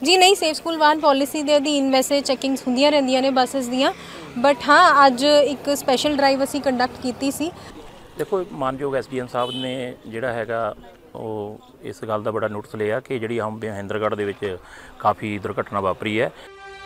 जी नहीं, safe school वाहन policy के अधीन वैसे चैकिंग्स होंदियां रहिंदियां ने बसिस दियां, बट हाँ अज एक स्पैशल ड्राइव असी कंडक्ट की सी। देखो मानयोग SDM साहब ने जिहड़ा हैगा ਉਹ इस गल का बड़ा नोटिस लिया कि जी हम महेंद्रगढ़ ਦੇ ਵਿੱਚ काफ़ी दुर्घटना वापरी है।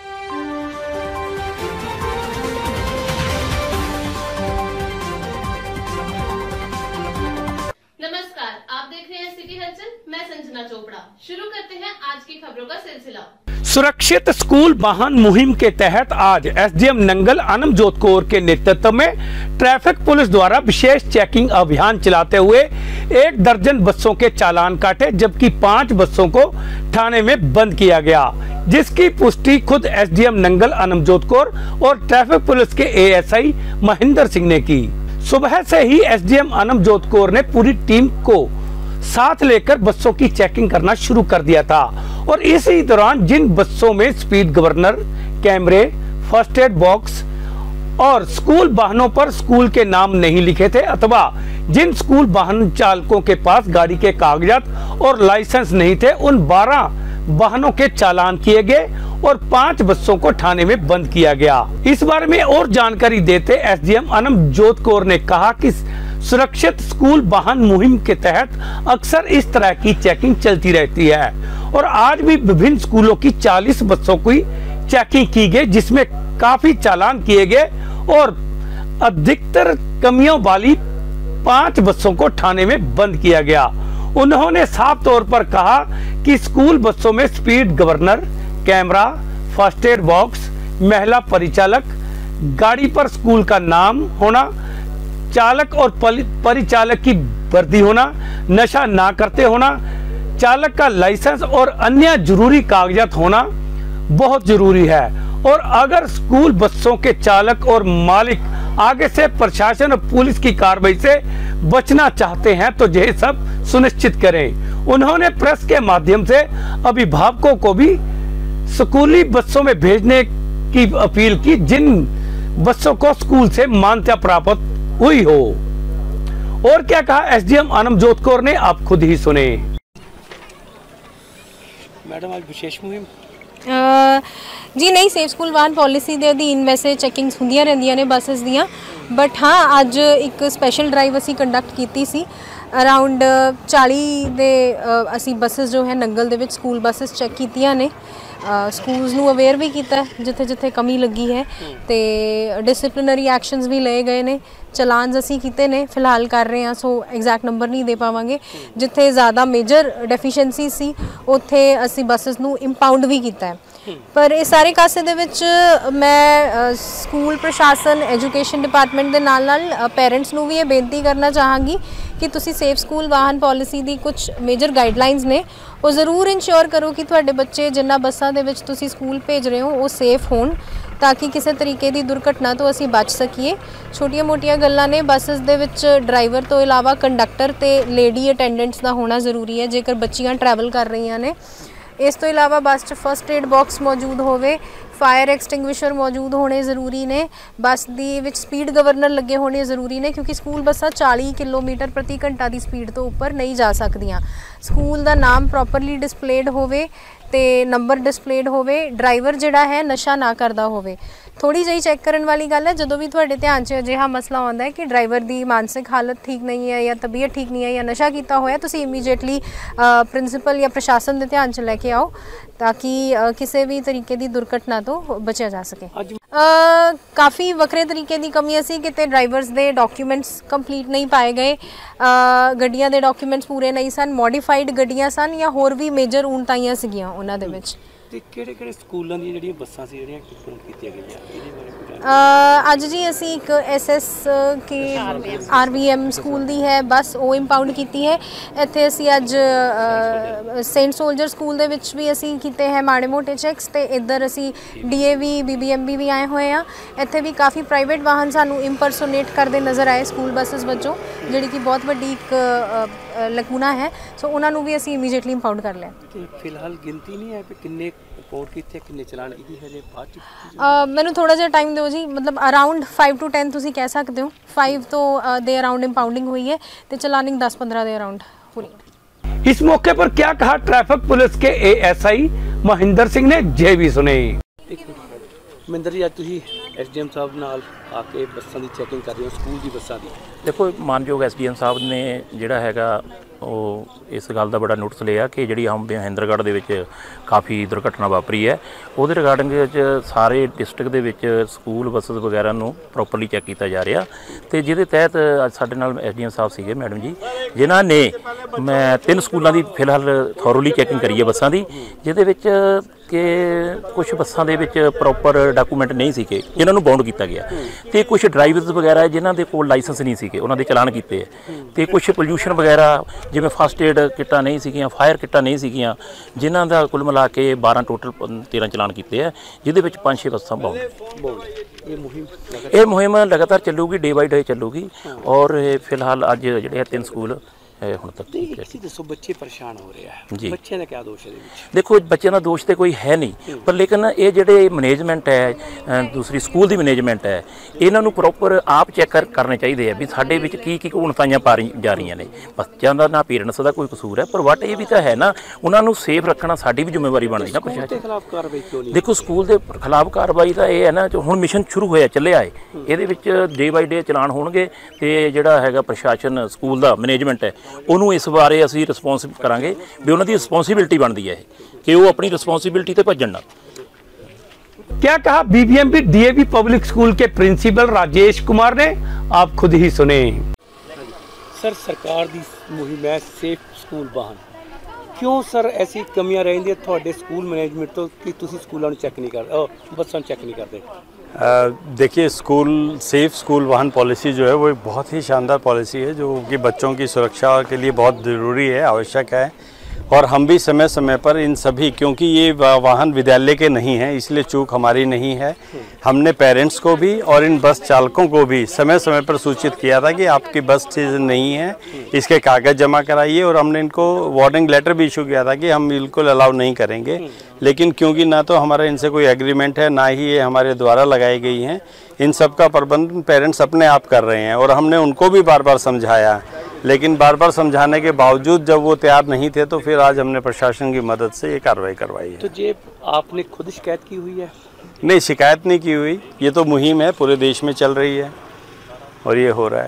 नमस्कार, आप देख रहे हैं सिटी हलचल। मैं संजना चोपड़ा। शुरू करते हैं आज की खबरों का सिलसिला। सुरक्षित स्कूल वाहन मुहिम के तहत आज SDM नंगल अनमजोत कौर के नेतृत्व में ट्रैफिक पुलिस द्वारा विशेष चेकिंग अभियान चलाते हुए 1 दर्जन बसों के चालान काटे, जबकि 5 बसों को थाने में बंद किया गया, जिसकी पुष्टि खुद SDM नंगल अनमजोत कौर और ट्रैफिक पुलिस के ASI महेंद्र सिंह ने की। सुबह से ही SDM अनमजोत कौर ने पूरी टीम को साथ लेकर बसों की चेकिंग करना शुरू कर दिया था और इसी दौरान जिन बसों में स्पीड गवर्नर, कैमरे, फर्स्ट एड बॉक्स और स्कूल वाहनों पर स्कूल के नाम नहीं लिखे थे अथवा जिन स्कूल वाहन चालकों के पास गाड़ी के कागजात और लाइसेंस नहीं थे, उन 12 वाहनों के चालान किए गए और 5 बसों को थाने में बंद किया गया। इस बारे में और जानकारी देते SDM अनमजोत कौर ने कहा कि सुरक्षित स्कूल वाहन मुहिम के तहत अक्सर इस तरह की चेकिंग चलती रहती है और आज भी विभिन्न स्कूलों की 40 बसों की चेकिंग की गई, जिसमें काफी चालान किए गए और अधिकतर कमियों वाली 5 बसों को थाने में बंद किया गया। उन्होंने साफ तौर पर कहा कि स्कूल बसों में speed governor, camera, first aid box, महिला परिचालक, गाड़ी पर स्कूल का नाम होना, चालक और परिचालक की वर्दी होना, नशा ना करते होना, चालक का लाइसेंस और अन्य जरूरी कागजात होना बहुत जरूरी है। और अगर स्कूल बसों के चालक और मालिक आगे से प्रशासन और पुलिस की कार्रवाई से बचना चाहते हैं तो यह सब सुनिश्चित करें। उन्होंने प्रेस के माध्यम से अभिभावकों को भी स्कूली बसों में भेजने की अपील की जिन बसों को स्कूल से मान्यता प्राप्त हुई हो। और क्या कहा SDM अनमजोत कौर ने, आप खुद ही सुने। मैडम आज विशेष मुहिम जी नहीं, सेफ स्कूल वाहन पॉलिसी के अधीन वैसे चैकिंग्स होंदियां रहिंदियां ने बसिस दियां, बट हाँ अज एक स्पैशल ड्राइव असी कंडक्ट की सी। अराउंड 40 दे असी बसिस जो है नंगल दे विच स्कूल बसिस चैक कीतियां ने। स्कूल्स नू अवेयर भी किया जिथे जिथे कमी लगी है, तो डिसिप्लिनरी एक्शनस भी लए गए ने, चलान्स असी किते ने, फिलहाल कर रहे हैं, सो एग्जैक्ट नंबर नहीं दे पावांगे। जिथे ज़्यादा मेजर डेफिशिएंसी सी उत्थे असी बसिस नू इंपाउंड भी किया है। पर इस सारे कासे दे विच मैं स्कूल प्रशासन, एजुकेशन डिपार्टमेंट के नाल पेरेंट्स नू भी ये बेनती करना चाहांगी कि तुसी सेफ स्कूल वाहन पॉलिसी दी कुछ मेजर गाइडलाइंस ने वो ज़रूर इंश्योर करो कि तुहाडे बच्चे जिन्ना बसां दे विच तुसी स्कूल भेज रहे हो वो सेफ होण, ताकि किसी तरीके की दुर्घटना तो असी बच सकीए। छोटिया मोटिया गल्लां ने, बसिस दे विच ड्राइवर तो इलावा कंडक्टर ते लेडी अटेंडेंट्स का होना जरूरी है जेकर बच्चियां ट्रैवल कर रही ने। इस तो इलावा बस च फर्स्ट एड बॉक्स मौजूद होवे, फायर एक्सटिंग्विशर मौजूद होने ज़रूरी ने, बस दी विच स्पीड गवर्नर लगे होने ज़रूरी ने, क्योंकि स्कूल बसां 40 किलोमीटर प्रति घंटा की स्पीड तो उपर नहीं जा सकदियां। स्कूल का नाम प्रॉपरली डिस्पलेड होवे ते नंबर डिस्पलेड होवे, ड्राइवर जिहड़ा है नशा ना करदा होवे। थोड़ी जी चैक करने वाली गल है, जो भी तुहाडे ध्यान च अजिहा मसला आउंदा है कि ड्राइवर की मानसिक हालत ठीक नहीं है या तबीयत ठीक नहीं है या नशा किया होया, तुसीं इमीजिएटली प्रिंसीपल या प्रशासन के ध्यान च लैके आओ ताकि किसी भी तरीके की दुर्घटना तो बचा जा सके। काफ़ी वक्रे तरीके की कमी सी, किते ड्राइवर्स के डॉक्यूमेंट्स कंप्लीट नहीं पाए गए, गड्डियां दे डॉक्यूमेंट्स पूरे नहीं सन, मॉडिफाइड गड्डियां सन या होर भी मेजर ऊणताइयां सीगियां उन्हां दे विच। ते किहड़े-किहड़े स्कूलों दी जिहड़ियां बसां सी जिहड़ियां कंट्रोल कीतियां गईयां इहदे बारे अज जी असी एक SS के RVM स्कूल दी है बस वो इंपाउंड की है। इत्थे असी अज सेंट सोल्जर स्कूल दे विच भी असी कीते हैं माड़े मोटे चैक्स, ते इधर असी DAV BBMB भी आए हुए हैं। इत्थे भी काफ़ी प्राइवेट वाहन सानू इंपरसोनेट करते नज़र आए स्कूल बसिस वजों, जिहड़ी कि बहुत वड्डी एक लकूना है, सो उन्होंने भी असी इमीजिएटली इंपाउंड कर लिया। फिलहाल गिनती नहीं है कि किन्ने रिपोर्ट किए किन्ने चलान की है बाद मैनू थोड़ा जिहा टाइम दो जी, मतलब अराउंड 5 to 10 तुसीं कह सकते हो। 5 तो दे अराउंड इंपाउंडिंग हुई है, तो चलानिंग 10-15 दे अराउंड पूरी। इस मौके पर क्या कहा ट्रैफिक पुलिस के ASI ਮਹਿੰਦਰ ਸਿੰਘ ਨੇ ਜੇ ਵੀ ਸੁਣੇ। ਮਹਿੰਦਰ ਜੀ, ਅੱਜ ਤੁਸੀਂ ਐਸਡੀਐਮ ਸਾਹਿਬ ਨਾਲ ਆ ਕੇ ਬੱਸਾਂ ਦੀ ਚੈਕਿੰਗ ਕਰ ਰਹੇ ਹੋ, ਸਕੂਲ ਦੀ ਬੱਸਾਂ ਦੀ। ਦੇਖੋ, ਮਾਨਯੋਗ ਐਸਡੀਐਮ ਸਾਹਿਬ ਨੇ ਜਿਹੜਾ ਹੈਗਾ ਉਹ ਇਸ ਗੱਲ ਦਾ ਬੜਾ ਨੋਟਿਸ ਲਿਆ ਕਿ ਜਿਹੜੀ ਮਹਿੰਦਰਗੜ੍ਹ ਦੇ ਵਿੱਚ ਕਾਫੀ ਦੁਰਘਟਨਾ ਵਾਪਰੀ ਹੈ, ਉਹਦੇ ਰਿਗਾਰਡਿੰਗ ਵਿੱਚ ਸਾਰੇ ਡਿਸਟ੍ਰਿਕਟ ਦੇ ਵਿੱਚ ਸਕੂਲ ਬੱਸਸ ਵਗੈਰਾ ਨੂੰ ਪ੍ਰੋਪਰਲੀ ਚੈੱਕ ਕੀਤਾ ਜਾ ਰਿਹਾ। ਤੇ ਜਿਹਦੇ ਤਹਿਤ ਅੱਜ ਸਾਡੇ ਨਾਲ ਐਸਡੀਐਮ ਸਾਹਿਬ ਸੀਗੇ ਮੈਡਮ ਜੀ, ਜਿਨ੍ਹਾਂ ਨੇ ਮੈਂ 3 ਸਕੂਲਾਂ ਦੀ ਫਿਲਹਾਲ ਥੋਰਲੀ ਚੈਕਿੰਗ ਕਰੀ ਹੈ ਬੱਸਾਂ ਦੀ, ਜਿਹਦੇ ਵਿੱਚ ਕਿ ਕੁਝ ਬੱਸਾਂ ਦੇ ਵਿੱਚ ਪ੍ਰੋਪਰ ਡਾਕੂਮੈਂਟ ਨਹੀਂ ਸੀਗੇ ਜਿਨ੍ਹਾਂ ਨੂੰ ਬਾਉਂਡ ਕੀਤਾ ਗਿਆ, ਤੇ ਕੁਝ ਡਰਾਈਵਰਸ ਵਗੈਰਾ ਜਿਨ੍ਹਾਂ ਦੇ ਕੋਲ ਲਾਇਸੈਂਸ ਨਹੀਂ ਸੀਗੇ ਉਹਨਾਂ ਦੇ ਚਲਾਨ ਕੀਤੇ ਹੈ, ਤੇ ਕੁਝ ਪੋਲਿਊਸ਼ਨ ਵਗੈਰਾ ਜਿਵੇਂ ਫਸਟ ਏਡ ਕਿੱਟਾਂ ਨਹੀਂ ਸੀਗੀਆਂ, ਫਾਇਰ ਕਿੱਟਾਂ ਨਹੀਂ ਸੀਗੀਆਂ, ਜਿਨ੍ਹਾਂ ਦਾ ਕੁੱਲ ਮਿਲਾ ਕੇ 12 ਟੋਟਲ 13 ਚਲਾਨ ਕੀਤੇ ਹੈ, ਜਿਹਦੇ ਵਿੱਚ 5-6 ਬੱਸਾਂ ਬਾਉਂਡ। ਇਹ ਮੁਹਿੰਮ ਲਗਾਤਾਰ ਚੱਲੂਗੀ, ਡੇ ਬਾਈ ਡੇ ਚੱਲੂਗੀ। ਔਰ ਫਿਲਹਾਲ ਅੱਜ ਜਿਹੜੇ 3 ਸਕੂਲ ਹੁਣ ਤੱਕ ਦੱਸੋ, ਬੱਚੇ ਪਰੇਸ਼ਾਨ ਹੋ ਰਹੇ ਆ ਜੀ, ਬੱਚਿਆਂ ਦਾ ਕੀ ਦੋਸ਼ ਹੈ ਇਹਦੇ ਵਿੱਚ? ਦੇਖੋ, ਬੱਚਿਆਂ ਦਾ ਦੋਸ਼ ਤੇ ਕੋਈ ਹੈ ਨਹੀਂ, ਪਰ ਲੇਕਿਨ ਇਹ ਜਿਹੜੇ ਮੈਨੇਜਮੈਂਟ ਹੈ, ਦੂਸਰੀ ਸਕੂਲ ਦੀ ਮੈਨੇਜਮੈਂਟ ਹੈ, ਇਹਨਾਂ ਨੂੰ ਪ੍ਰੋਪਰ ਆਪ ਚੈੱਕ ਕਰਨੇ ਚਾਹੀਦੇ ਆ ਵੀ ਸਾਡੇ ਵਿੱਚ ਕੀ ਕੀ ਗੁਣਤਾਈਆਂ ਪਾ ਜਾ ਰਹੀਆਂ ਨੇ। ਬੱਚਿਆਂ ਦਾ ਨਾ ਪੇਰੈਂਟਸ ਦਾ ਕੋਈ ਕਸੂਰ ਹੈ, ਪਰ ਵਟ ਇਹ ਵੀ ਤਾਂ ਹੈ ਨਾ, ਉਹਨਾਂ ਨੂੰ ਸੇਫ ਰੱਖਣਾ ਸਾਡੀ ਵੀ ਜ਼ਿੰਮੇਵਾਰੀ ਬਣਦੀ ਨਾ ਪ੍ਰਸ਼ਾਸਨ ਦੇ ਖਿਲਾਫ ਕਾਰਵਾਈ ਕਿਉਂ ਨਹੀਂ? ਦੇਖੋ, ਸਕੂਲ ਦੇ ਖਿਲਾਫ ਕਾਰਵਾਈ ਤਾਂ ਇਹ ਹੈ ਨਾ, ਹੁਣ ਮਿਸ਼ਨ ਸ਼ੁਰੂ ਹੋਇਆ ਚੱਲਿਆ ਹੈ, ਇਹਦੇ ਵਿੱਚ ਡੇ ਬਾਈ ਡੇ ਚਲਾਨ ਹੋਣਗੇ, ਤੇ ਜਿਹੜਾ ਹੈਗਾ ਪ੍ਰਸ਼ਾਸਨ ਸਕੂਲ ਦਾ ਮੈਨੇਜਮੈਂਟ ਹੈ ਉਹਨੂੰ ਇਸ ਬਾਰੇ ਅਸੀਂ ਰਿਸਪੌਂਸਿਬਲ ਕਰਾਂਗੇ ਵੀ ਉਹਨਾਂ ਦੀ ਰਿਸਪੌਂਸਿਬਿਲਟੀ ਬਣਦੀ ਹੈ ਕਿ ਉਹ ਆਪਣੀ ਰਿਸਪੌਂਸਿਬਿਲਟੀ ਤੇ ਭੱਜਣ ਨਾ। क्या कहा बीबीएमपी डीएवी पब्लिक स्कूल के प्रिंसिपल राजेश कुमार ने, आप खुद ही सुने। सर, सरकार दी मुहिम है सेफ स्कूल वाहन, क्यों सर ऐसी कमियां रहिंदी थोड़े स्कूल मैनेजमेंट तो कि तुसी स्कूलों को चेक नहीं कर बसां चेक नहीं करते? देखिए, स्कूल सेफ स्कूल वाहन पॉलिसी जो है वो एक बहुत ही शानदार पॉलिसी है जो कि बच्चों की सुरक्षा के लिए बहुत ज़रूरी है, आवश्यक है। और हम भी समय समय पर इन सभी, क्योंकि ये वाहन विद्यालय के नहीं हैं इसलिए चूक हमारी नहीं है, हमने पेरेंट्स को भी और इन बस चालकों को भी समय समय पर सूचित किया था कि आपकी बस चीज़ नहीं है, इसके कागज़ जमा कराइए, और हमने इनको वार्निंग लेटर भी इशू किया था कि हम बिल्कुल अलाउ नहीं करेंगे। लेकिन क्योंकि ना तो हमारा इनसे कोई एग्रीमेंट है, ना ही ये हमारे द्वारा लगाई गई हैं, इन सब का प्रबंधन पेरेंट्स अपने आप कर रहे हैं। और हमने उनको भी बार बार समझाया, लेकिन बार बार समझाने के बावजूद जब वो तैयार नहीं थे तो फिर आज हमने प्रशासन की मदद से ये कार्रवाई करवाई है। तो ये आपने खुद शिकायत की हुई है? नहीं, शिकायत नहीं की हुई, ये तो मुहिम है पूरे देश में चल रही है और ये हो रहा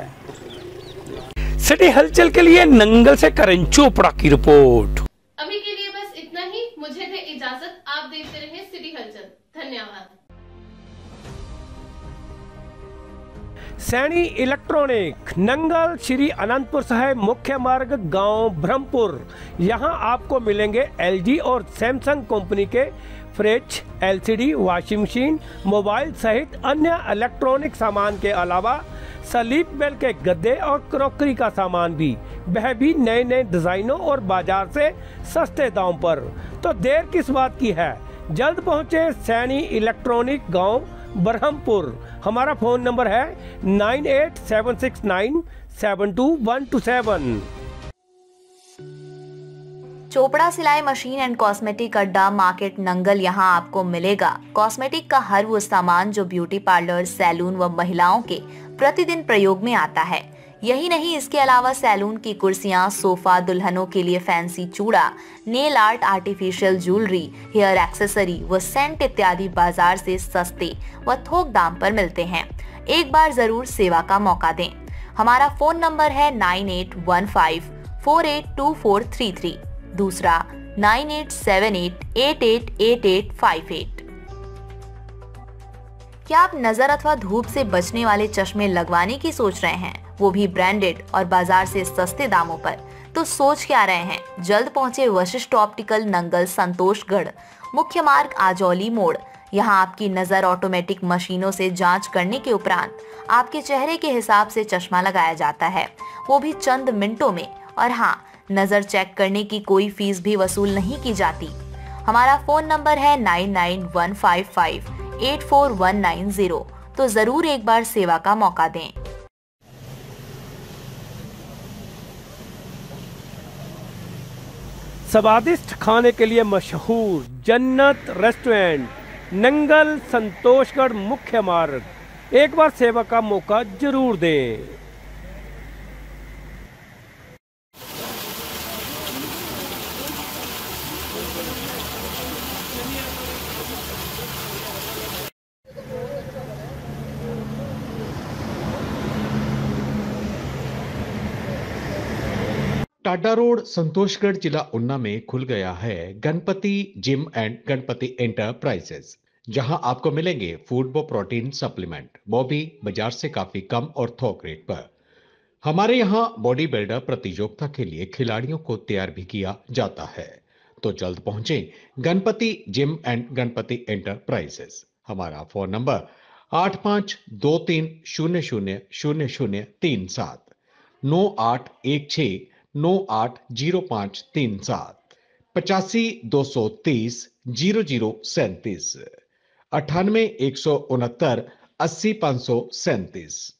है। सिटी हलचल के लिए नंगल से करण चोपड़ा की रिपोर्ट। अभी के लिए बस इतना ही, मुझे दे इजाजत, आप देखते रहे सिटी हलचल। धन्यवाद। सैनी इलेक्ट्रॉनिक, नंगल श्री अनंतपुर साहिब मुख्य मार्ग, गांव ब्रह्मपुर। यहां आपको मिलेंगे एलजी और सैमसंग कंपनी के fridge, LCD, washing machine, mobile सहित अन्य इलेक्ट्रॉनिक सामान के अलावा स्लीप वेल के गद्दे और क्रॉकरी का सामान भी, वह भी नए नए डिजाइनों और बाजार से सस्ते दाम पर। तो देर किस बात की है, जल्द पहुंचे सैनी इलेक्ट्रॉनिक, गांव ब्रह्मपुर। हमारा फोन नंबर है 9876972127। चोपड़ा सिलाई मशीन एंड कॉस्मेटिक अड्डा, मार्केट नंगल। यहाँ आपको मिलेगा कॉस्मेटिक का हर वो सामान जो ब्यूटी पार्लर, सैलून व महिलाओं के प्रतिदिन प्रयोग में आता है। यही नहीं, इसके अलावा सैलून की कुर्सियां, सोफा, दुल्हनों के लिए फैंसी चूड़ा, nail art, artificial jewellery, hair accessory व सेंट इत्यादि बाजार से सस्ते व थोक दाम पर मिलते हैं। एक बार जरूर सेवा का मौका दें। हमारा फोन नंबर है 9815482433, दूसरा 9878888858। क्या आप नजर अथवा धूप से बचने वाले चश्मे लगवाने की सोच रहे हैं, वो भी ब्रांडेड और बाजार से सस्ते दामों पर? तो सोच क्या रहे हैं, जल्द पहुंचे वशिष्ठ ऑप्टिकल, नंगल, संतोषगढ़, मुख्य मार्ग, आजौली मोड़। यहाँ आपकी नजर ऑटोमेटिक मशीनों से जांच करने के उपरांत आपके चेहरे के हिसाब से चश्मा लगाया जाता है, वो भी चंद मिनटों में। और हाँ, नजर चेक करने की कोई फीस भी वसूल नहीं की जाती। हमारा फोन नंबर है 9915584190। तो जरूर एक बार सेवा का मौका दें। स्वादिष्ट खाने के लिए मशहूर जन्नत रेस्टोरेंट, नंगल, संतोषगढ़, मुख्य मार्ग। एक बार सेवा का मौका जरूर दें। टाडा रोड संतोषगढ़ जिला ऊना में खुल गया है Ganpati gym and Ganpati enterprises, जहां आपको मिलेंगे फूड व प्रोटीन सप्लीमेंट, वो भी बाजार से काफी कम और थोक रेट पर। हमारे यहाँ बॉडी बिल्डर प्रतियोगिता के लिए खिलाड़ियों को तैयार भी किया जाता है। तो जल्द पहुंचे Ganpati gym and Ganpati enterprises. हमारा फोन नंबर 8523000037, 9816980537, 8523000037, 9816980537।